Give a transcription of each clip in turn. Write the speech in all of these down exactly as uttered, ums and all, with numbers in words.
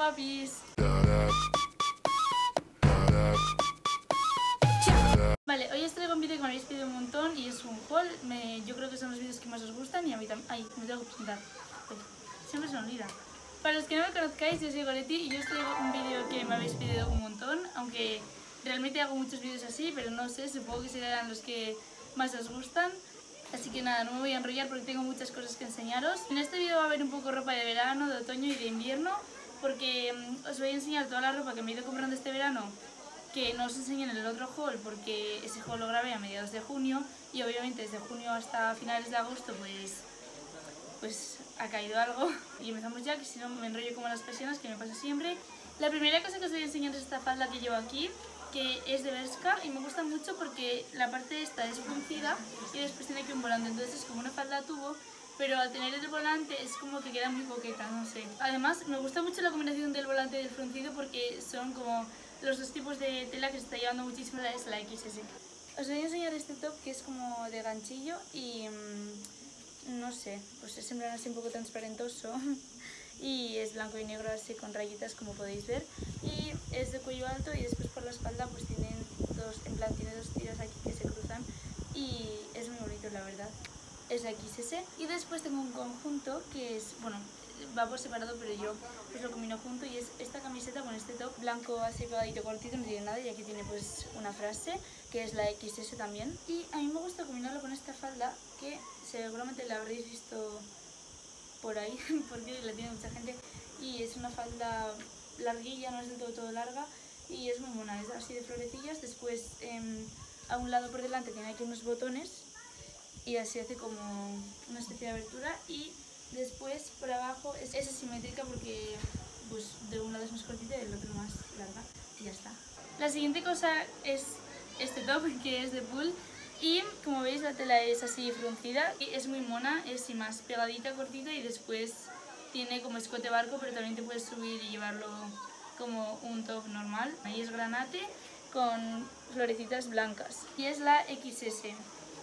guapis. Vale, hoy os traigo un vídeo que me habéis pedido un montón y es un haul. Me, yo creo que son los vídeos que más os gustan y a mí también. Ay, me tengo que presentar. Siempre se me olvida. Para los que no me conozcáis, yo soy Goretti y yo os traigo un vídeo que me habéis pedido un montón, aunque realmente hago muchos vídeos así, pero no sé, supongo que serán los que más os gustan. Así que nada, no me voy a enrollar porque tengo muchas cosas que enseñaros. En este vídeo va a haber un poco ropa de verano, de otoño y de invierno, porque um, os voy a enseñar toda la ropa que me he ido comprando este verano, que no os enseñé en el otro haul porque ese haul lo grabé a mediados de junio y obviamente desde junio hasta finales de agosto pues, pues ha caído algo. Y empezamos ya, que si no me enrollo como las personas, que me pasa siempre. La primera cosa que os voy a enseñar es esta falda que llevo aquí, que es de Bershka y me gusta mucho porque la parte esta es fruncida y después tiene aquí un volante, entonces es como una falda a tubo, pero al tener el volante es como que queda muy coqueta, no sé. Además me gusta mucho la combinación del volante y del fruncido porque son como los dos tipos de tela que se está llevando muchísimo, es la equis ese. Os voy a enseñar este top que es como de ganchillo y mmm, no sé, pues es en plan así un poco transparentoso y es blanco y negro así con rayitas como podéis ver y es de cuello alto y después por la espalda pues tienen dos, en plan tiene dos tiras aquí que se cruzan y es muy bonito la verdad. Es la equis ese y después tengo un conjunto que es, bueno, va por separado pero yo pues lo combino junto y es esta camiseta con este top blanco así pegadito cortito, no tiene nada y aquí tiene pues una frase que es la equis ese también y a mí me gusta combinarlo con esta falda que seguramente la habréis visto por ahí porque la tiene mucha gente y es una falda larguilla, no es del todo todo larga y es muy mona, es así de florecillas. Después eh, a un lado por delante tiene aquí unos botones y así hace como una especie de abertura y después por abajo es, es asimétrica porque pues de un lado es más cortita y del otro más larga y ya está. La siguiente cosa es este top que es de Pool y como veis la tela es así fruncida y es muy mona, es así más pegadita, cortita y después tiene como escote barco pero también te puedes subir y llevarlo como un top normal. Ahí es granate con florecitas blancas y es la equis ese.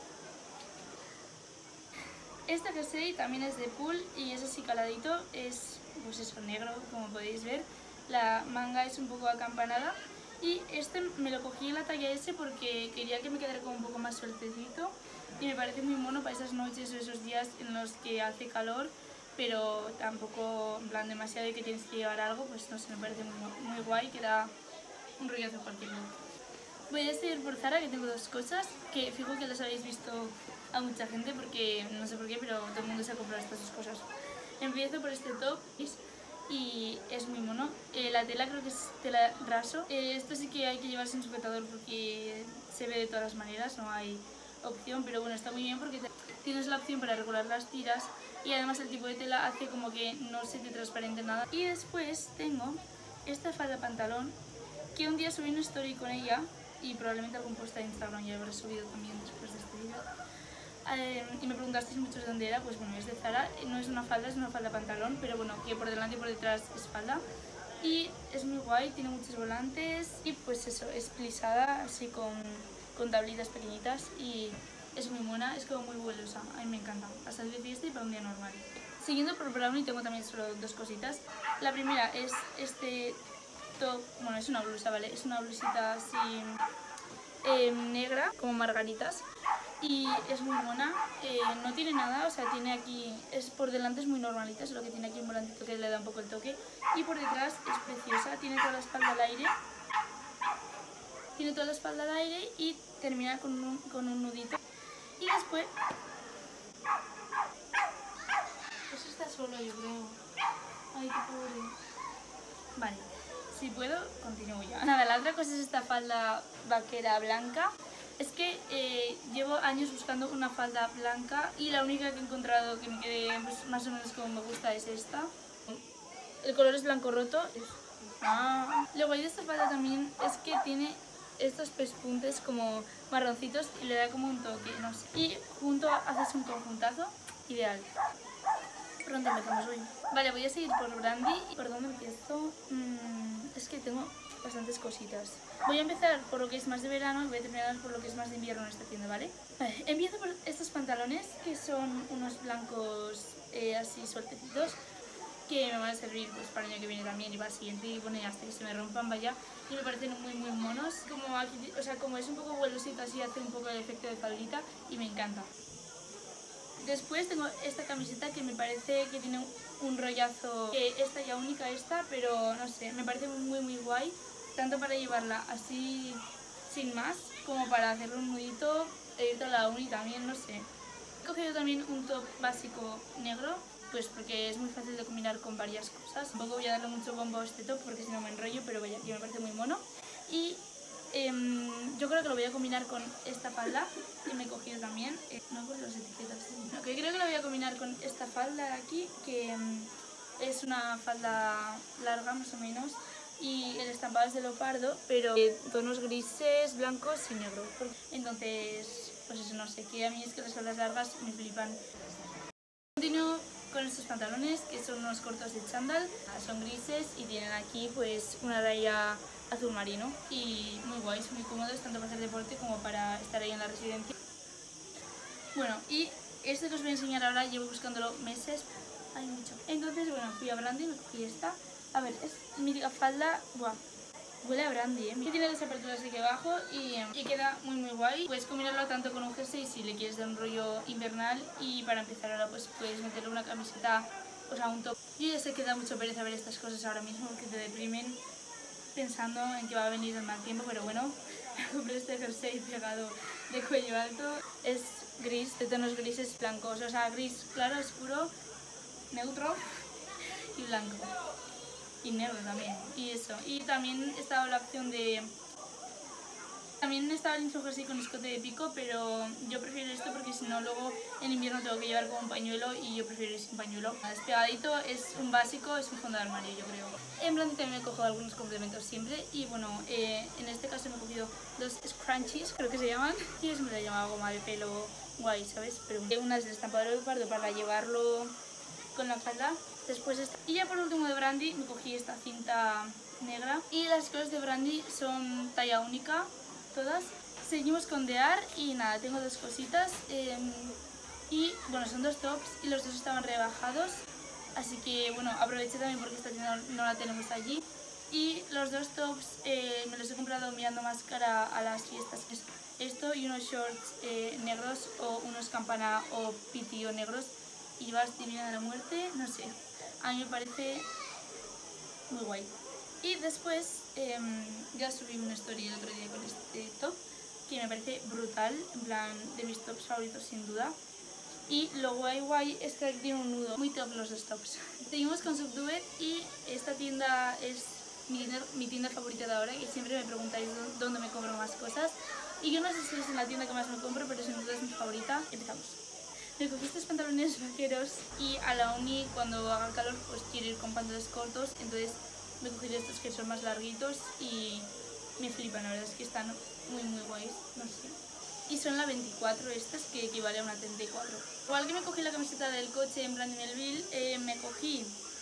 Este jersey también es de Pool y es así caladito, es pues eso, negro como podéis ver, la manga es un poco acampanada y este me lo cogí en la talla ese porque quería que me quedara como un poco más sueltecito y me parece muy mono para esas noches o esos días en los que hace calor pero tampoco en plan demasiado y que tienes que llevar algo, pues no sé, me parece muy, muy guay, que da un rollazo cualquier lado. Voy a seguir por Zara, que tengo dos cosas que fijo que las habéis visto a mucha gente porque no sé por qué, pero todo el mundo se ha comprado estas dos cosas. Empiezo por este top y es muy mono. Eh, la tela creo que es tela raso. Eh, esto sí que hay que llevar sin sujetador porque se ve de todas las maneras, no hay opción, pero bueno, está muy bien porque tienes la opción para regular las tiras y además el tipo de tela hace como que no se te transparente nada. Y después tengo esta falda pantalón que un día subí una story con ella y probablemente algún post de Instagram ya habré subido también después de este vídeo. Eh, y me preguntasteis mucho de dónde era, pues bueno, es de Zara, no es una falda, es una falda pantalón, pero bueno, que por delante y por detrás es falda. Y es muy guay, tiene muchos volantes y pues eso, es plisada así con, con tablitas pequeñitas y es muy buena, es como muy vuelosa, a mí me encanta, para salir de fiesta y para un día normal. Siguiendo por Brown y tengo también solo dos cositas. La primera es este top, bueno, es una blusa, ¿vale? Es una blusita así eh, negra, como margaritas y es muy buena, eh, no tiene nada, o sea, tiene aquí, es por delante es muy normalita, es lo que tiene aquí un volantito que le da un poco el toque y por detrás es preciosa, tiene toda la espalda al aire, tiene toda la espalda al aire y termina con un, con un nudito y después, pues está solo yo creo, ay qué pobre, vale. Si puedo, continúo ya. Nada, la otra cosa es esta falda vaquera blanca. Es que eh, llevo años buscando una falda blanca y la única que he encontrado que me quede pues, más o menos como me gusta es esta. El color es blanco roto. Ah. Lo guay de esta falda también es que tiene estos pespuntes como marroncitos y le da como un toque, no sé. Y junto haces un conjuntazo ideal. Pronto empezamos hoy. Vale, voy a seguir por Brandy. ¿Por dónde empiezo? Mm, es que tengo bastantes cositas. Voy a empezar por lo que es más de verano y voy a terminar por lo que es más de invierno en esta tienda, ¿vale? Vale, empiezo por estos pantalones que son unos blancos eh, así sueltecitos. que me van a servir pues para el año que viene también y para el siguiente y bueno, hasta que se me rompan, vaya, y me parecen muy muy monos, como aquí, o sea, como es un poco vuelosito así, hace un poco el efecto de faldita y me encanta. Después tengo esta camiseta que me parece que tiene un rollazo, que es talla única esta, pero no sé, me parece muy muy guay, tanto para llevarla así sin más, como para hacerle un nudito e irte a la uni también, no sé. He cogido también un top básico negro, pues porque es muy fácil de combinar con varias cosas. Tampoco voy a darle mucho bombo a este top porque si no me enrollo, pero vaya, que me parece muy mono. Y eh, yo creo que lo voy a combinar con esta falda que me he cogido también. Eh, no por las etiquetas. No, que creo que lo voy a combinar con esta falda de aquí, que um, es una falda larga más o menos. Y el estampado es de leopardo, pero de tonos grises, blancos y negros. Entonces, pues eso, no sé, que a mí es que las faldas largas me flipan. Continúo con estos pantalones que son unos cortos de chándal, son grises y tienen aquí pues una raya azul marino y muy guays, muy cómodos tanto para hacer deporte como para estar ahí en la residencia. Bueno, y este que os voy a enseñar ahora llevo buscándolo meses, hay mucho. Entonces bueno, fui a Brandy y me cogí esta. A ver, es mi falda, buah, huele a brandy, ¿eh? Tiene dos aperturas aquí abajo y, y queda muy muy guay. Puedes combinarlo tanto con un jersey si le quieres dar un rollo invernal y para empezar ahora pues puedes meterle una camiseta, o sea un top. Yo ya sé que da mucho pereza ver estas cosas ahora mismo porque te deprimen pensando en que va a venir el mal tiempo, pero bueno, compré este jersey pegado de cuello alto. Es gris, de tonos grises blancos, o sea gris claro, oscuro, neutro y blanco. Y negro también, y eso. Y también estaba la opción de... También estaba el mismo jersey con escote de pico, pero yo prefiero esto porque si no luego en invierno tengo que llevar como un pañuelo y yo prefiero ir sin pañuelo. Es pegadito, es un básico, es un fondo de armario yo creo. En plan también me cojo algunos complementos siempre y bueno, eh, en este caso me he cogido dos scrunchies, creo que se llaman. Y eso me lo llamaba goma de pelo guay, ¿sabes? Pero una es de estampado de leopardo para llevarlo con la falda. Después esta. Y ya por último de Brandy me cogí esta cinta negra. Y las cosas de Brandy son talla única, todas. Seguimos con Dear y nada, tengo dos cositas. Eh, y bueno, son dos tops y los dos estaban rebajados. Así que bueno, aproveché también porque esta tienda no la tenemos allí. Y los dos tops eh, me los he comprado mirando más cara a las fiestas. Esto y unos shorts eh, negros o unos campana o pitillo negros. Y vas divina de la muerte, no sé, a mí me parece muy guay. Y después eh, ya subí una story el otro día con este top que me parece brutal, en plan de mis tops favoritos sin duda. Y lo guay guay es que aquí tiene un nudo, muy top los dos tops. Seguimos con Subdued y esta tienda es mi tienda, mi tienda favorita de ahora, que siempre me preguntáis dónde me compro más cosas. Y yo no sé si es en la tienda que más me compro, pero sin duda es mi favorita. Empezamos. Me cogí estos pantalones vaqueros y a la uni cuando haga calor pues quiero ir con pantalones cortos, entonces me cogí estos que son más larguitos y me flipan, la verdad es que están muy muy guays, no sé. Y son la veinticuatro estas, que equivale a una treinta y cuatro. Igual que me cogí la camiseta del coche en Brandy Melville, eh, me cogí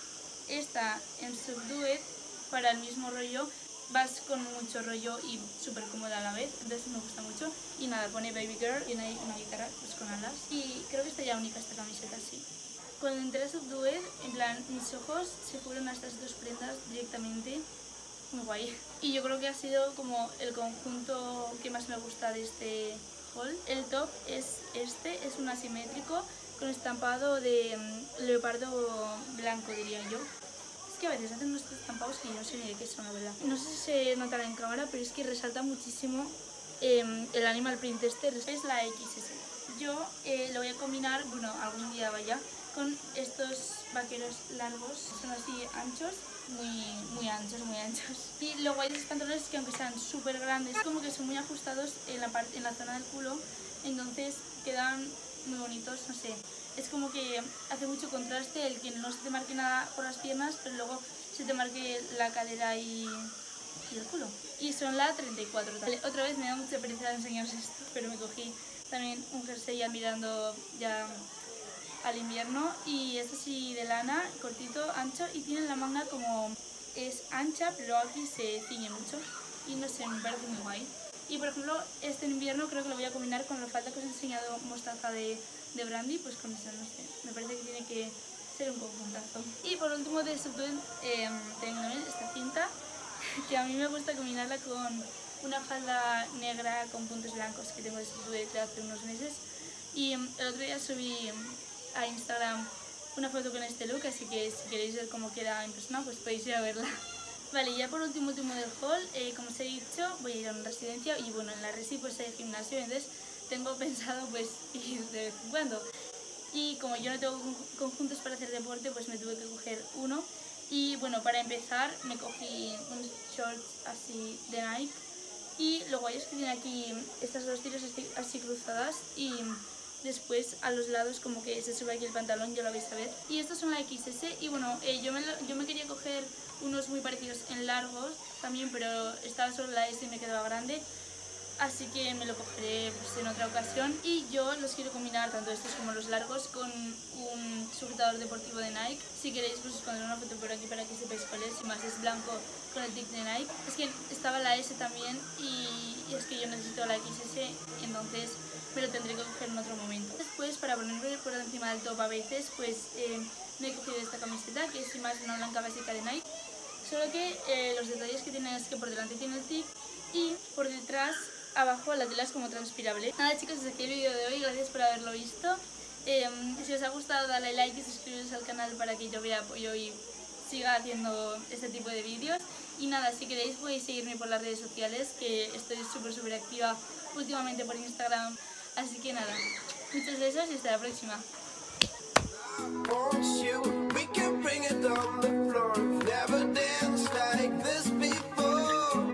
esta en Subdued para el mismo rollo. Vas con mucho rollo y súper cómoda a la vez, entonces me gusta mucho. Y nada, pone Baby Girl y hay una guitarra pues con alas. Y creo que está ya única esta camiseta, sí. Cuando entré a Subdued, en plan, mis ojos se fueron a estas dos prendas directamente. Muy guay. Y yo creo que ha sido como el conjunto que más me gusta de este haul. El top es este, es un asimétrico con estampado de um, leopardo blanco, diría yo. Es que a veces hacen unos estampados que yo no sé ni de qué son, la verdad. No sé si se notará en cámara, pero es que resalta muchísimo eh, el Animal Print este, es la equis ese. Yo eh, lo voy a combinar, bueno, algún día vaya, con estos vaqueros largos, son así anchos, muy, muy anchos, muy anchos. Y lo guay de estos pantalones es que aunque sean súper grandes, como que son muy ajustados en la, parte, en la zona del culo, entonces quedan muy bonitos, no sé. Es como que hace mucho contraste el que no se te marque nada por las piernas, pero luego se te marque la cadera y, y el culo. Y son la treinta y cuatro. Vale, otra vez me da mucha pereza enseñaros esto, pero me cogí también un jersey ya mirando ya al invierno. Y es así de lana, cortito, ancho, y tiene la manga como es ancha, pero aquí se ciñe mucho. Y no sé, me parece muy guay. Y por ejemplo, este invierno creo que lo voy a combinar con la falda que os he enseñado mostaza de... de Brandy, pues con eso, no sé, me parece que tiene que ser un poco puntazo. Y por último de Subdued eh, tengo también esta cinta, que a mí me gusta combinarla con una falda negra con puntos blancos que tengo de Subdued de hace unos meses. Y el otro día subí a Instagram una foto con este look, así que si queréis ver cómo queda en persona, pues podéis ir a verla. Vale, y ya por último, último del haul, eh, como os he dicho, voy a ir a una residencia y bueno, en la resi pues hay gimnasio, entonces tengo pensado pues ir de vez en cuando. Y como yo no tengo conjuntos para hacer deporte, pues me tuve que coger uno. Y bueno, para empezar me cogí unos shorts así de Nike. Y lo guay es que tiene aquí estas dos tiras así, así cruzadas y después a los lados como que se sube aquí el pantalón, ya lo vais a ver. Y estos son la equis ese y bueno, eh, yo, me lo, yo me quería coger unos muy parecidos en largos también, pero estaba solo la S y me quedaba grande. Así que me lo cogeré pues, en otra ocasión. Y yo los quiero combinar, tanto estos como los largos, con un sujetador deportivo de Nike. Si queréis pues os pondré una foto por aquí para que sepáis cuál es. Y más es blanco con el tic de Nike. Es que estaba la S también y, y es que yo necesito la equis ese, entonces me lo tendré que coger en otro momento. Después, para ponerme por encima del top a veces, pues eh, me he cogido esta camiseta, que es sin más una blanca básica de Nike. Solo que eh, los detalles que tiene es que por delante tiene el tic y por detrás, abajo, la tela es como transpirable. Nada chicos, hasta aquí el vídeo de hoy, gracias por haberlo visto. Eh, si os ha gustado, dale like y suscribiros al canal para que yo vea apoyo y siga haciendo este tipo de vídeos. Y nada, si queréis podéis seguirme por las redes sociales, que estoy súper súper activa últimamente por Instagram. Así que nada, muchos besos y hasta la próxima.